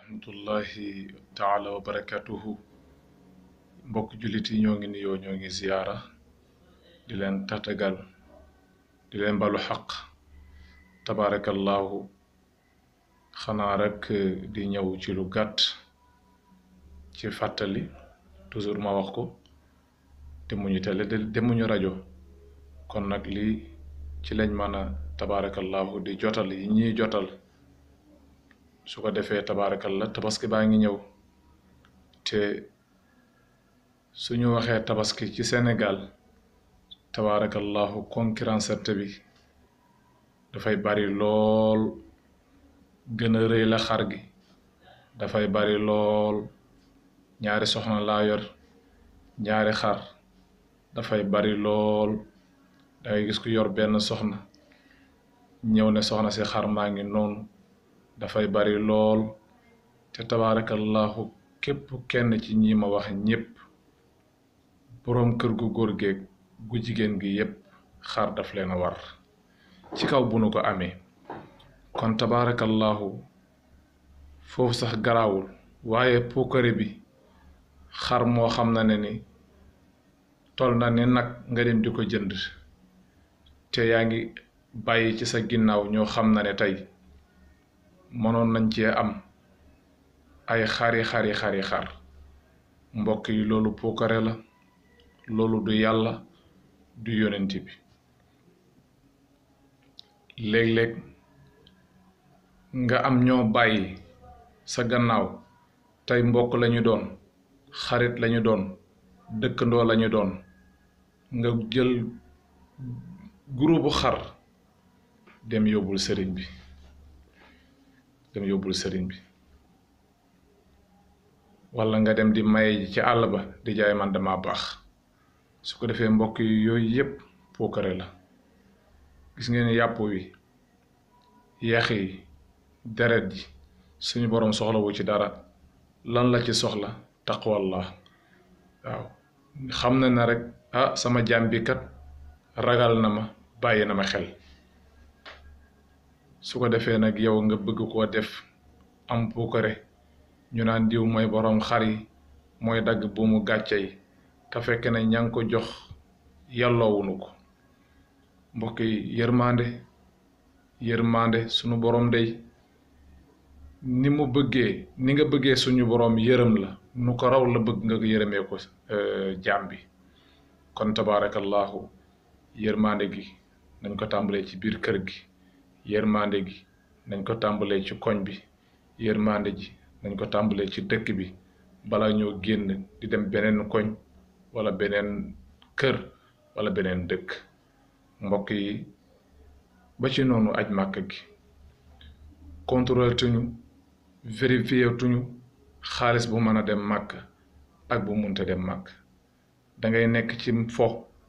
rahmatullahi taala wa barakatuhu. Mbokk jullit yi ñoo ngi nuyoo ñoo ngi ziyaara di leen tatagal di leen balu xaq tabarakallahu. xanaa rek di ñëw ci lu gàtt ci fàttali, toujours ma wax ko, demuñu télé demuñu rajo, kon nag lii ci lañ mën a tabarakallahu di jotal yi ñuy jotal. su ko defee tabarakallah tabaski baa ngi ñëw te suñu waxee tabaski ci Sénégal tabarakallahu concurrence bi dafay bari lool, gën a rëy la xar gi dafay bari lool. ñaari soxna laa yor, ñaari xar dafay bari lool. dangay gis ku yor benn soxna ñëw ne soxna si xar maa ngi noonu, dafay bari lool. te tabarakallahu képp kenn ci ñi ma wax ñépp, boroom kër gu góor géeg gu jigéen gi yépp xar daf leen a war ci kaw bu nu ko amee. kon tabarakallahu foofu sax garaawul, waaye puukare bi xar moo xam na ne ni tol na ni nag nga dem di ko jënd te yaa ngi bàyyi ci sa ginnaaw ñoo xam na ne tey mënoon nañ cee am ay xar. mbokk yi loolu puukare la, loolu du yàlla du yonent bi. léeg-léeg nga am ñoo bàyyi sa gannaaw tey mbokk lañu doon, xarit lañu doon, dëkkandoo lañu doon, nga jël gurubu xar dem yóbbul sëriñ bi, walla nga dem di maye ji ci àll ba di jaay man dama baax. su ko defee mbokk yi yooyu yépp puukare la. gis ngeen yàpp wi, yax yi, deret ji suñu boroom soxlawu ci dara. lan la ci soxla? taqwallah. waaw, xam na ne rek sama jaam bi kat ragal na ma, bàyyi na ma xel. su ko defee nag yow nga bëgg koo def am puukare, ñu naan diw mooy boroom xar yi, mooy dagg buumu gàcce yi, te fekk na ña ngi ko jox yàlloowunu ko. mbokk yi yërmande sunu boroom day ni nga bëggee suñu boroom yërëm la, nu ko raw la bëgg nga yërëmee ko jaam bi. kon tabarakallahu yërmande gi nañ ko tàmbalee ci biir kër gi, yërmande gi nañ ko tàmbalee ci koñ bi, yërmande ji nañ ko tàmbalee ci dëkk bi bala ñoo génn di dem beneen koñ wala beneen kër wala beneen dëkk. mbokk yi ba ci noonu aj màkk gi contrôle tuñu, vérifié tuñu xaalis bu mën a dem màkk ak bu munte dem màkk. dangay nekk ci fo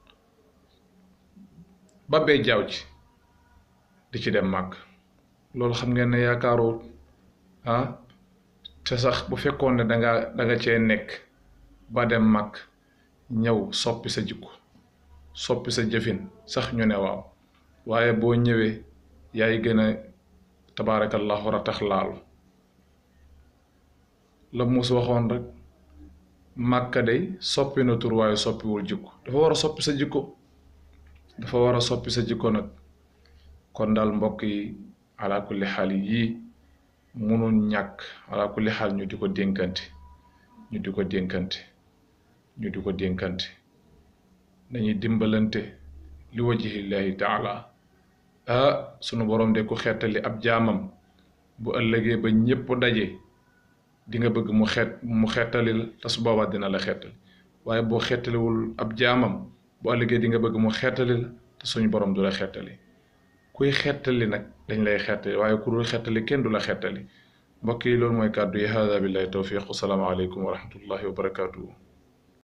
ba bee jaaw ci di ci dem màkk, loolu xam ngeen ne yaakaaroo te sax bu fekkoon ne danga cee nekk ba dem màkk ñëw soppi sa jikko, soppi sa jëfin sax ñu ne waaw, waaye boo ñëwee yaay gën a tabaarakallahu ratax laalu. la muus waxoon rek, màkka day soppi na tur waaye soppiwul jikko. dafa war a soppi sa jikko nag. kon daal mbokk yi ala kulli xaal yii munul ñàkk, ala kulli xaal ñu di ko dénkante nañuy dimbalante li wajhillahi taala. sunu boroom de ku xettali ab jaamam bu ëllëgee ba ñépp daje di nga bëgg mu xettali la, te su boobaa dina la xettali. waaye boo xettaliwul ab jaamam bu ëllëgee di nga bëgg mu xettali la, te suñu boroom du la xettali. kuy xettali nag dañ lay xettali, waaye ku dul xettali kenn du la xettali. mbokk yi loolu mooy kàddu yi. hada billahi tawfiq. assalaamu aleykum wa rahmatullahi wa barakatuhu.